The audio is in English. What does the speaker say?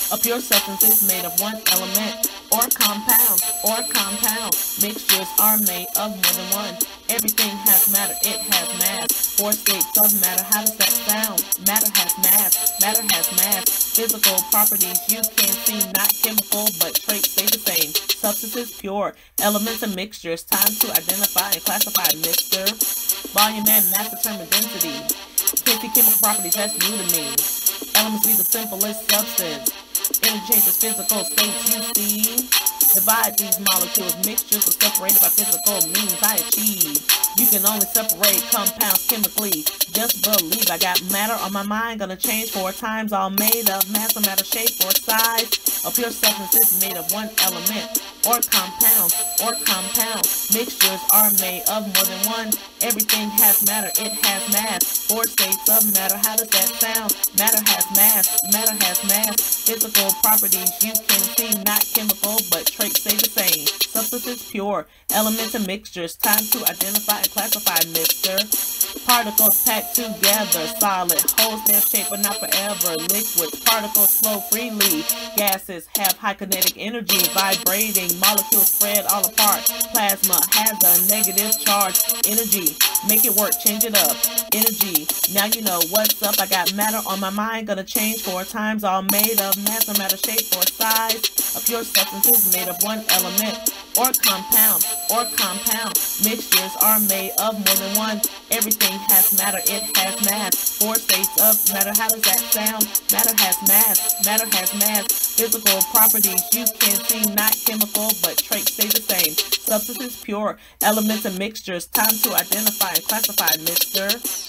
A pure substance is made of one element or compound Mixtures are made of more than one. Everything has matter, it has mass. Four states of matter, how does that sound? Matter has mass. Physical properties you can see, not chemical, but traits stay the same. Substance is pure, elements and mixtures. Time to identify and classify, mister. Volume and mass determine density. Can't see chemical properties, that's new to me. Elements be the simplest substance. Interchanges physical states you see. Divide these molecules, mixtures are separated by physical means I achieve. You can only separate compounds chemically. Just believe I got matter on my mind, gonna change 4 times, all made of mass, no matter shape or size. A pure substance is made of one element or compound Mixtures are made of more than one. Everything has matter, it has mass. 4 states of matter, how does that sound? Matter has mass. Physical properties you can see, not chemical, but traits stay the same. Substance is pure, elements and mixtures. Time to identify and classify, mister. Particles packed together, solid. Holds their shape but not forever. Liquids, particles flow freely. Gases have high kinetic energy, vibrating. Molecules spread all apart. Plasma has a negative charge. Energy, make it work, change it up. Energy, now you know what's up. I got matter on my mind, gonna change 4 times, all made of mass, no matter shape or size. A pure substance is made of one element or compound Mixtures are made of more than one. Everything has matter, it has mass. 4 states of matter, how does that sound? Matter has mass. Physical properties you can see, not chemical, but traits stay the same. Substance is pure, elements and mixtures. Time to identify and classify, mister.